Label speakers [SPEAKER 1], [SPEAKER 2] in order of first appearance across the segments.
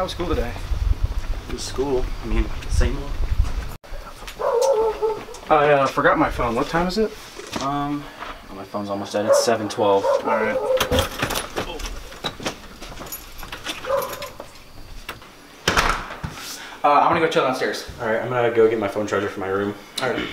[SPEAKER 1] How was school today?
[SPEAKER 2] It was school. I mean, same old.
[SPEAKER 1] I forgot my phone. What time is it?
[SPEAKER 2] My phone's almost dead. It's 7:12.
[SPEAKER 1] Alright. I'm gonna go chill downstairs.
[SPEAKER 2] Alright, I'm gonna go get my phone charger for my room.
[SPEAKER 1] Alright.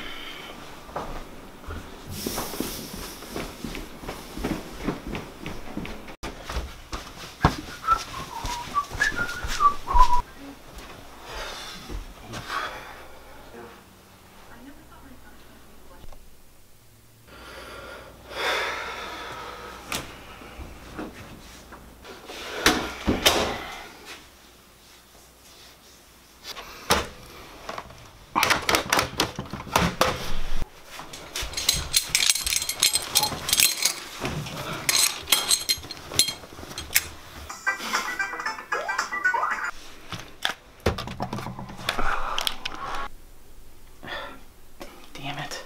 [SPEAKER 2] Damn it.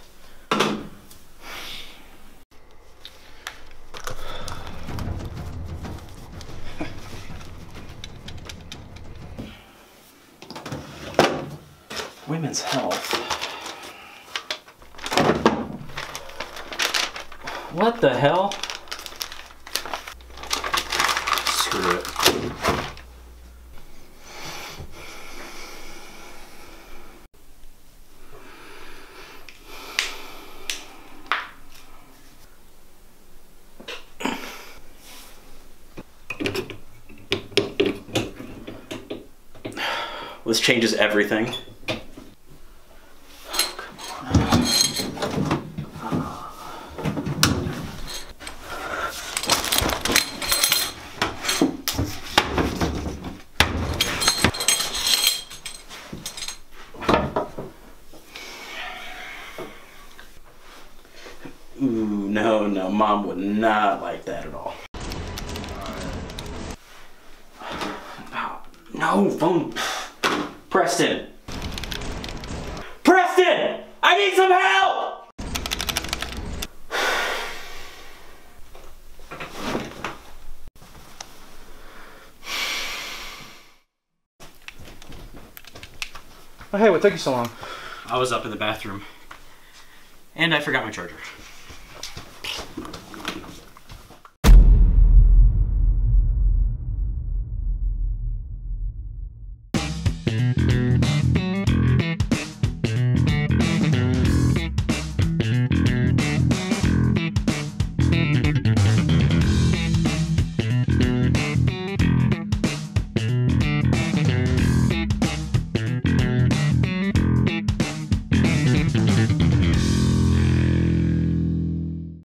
[SPEAKER 2] Women's health. What the hell? Screw it. This changes everything. Ooh, no, Mom would not like that at all. No, phone. Preston! Preston! I need some help!
[SPEAKER 1] Oh, hey, what took you so long?
[SPEAKER 2] I was up in the bathroom. And I forgot my charger.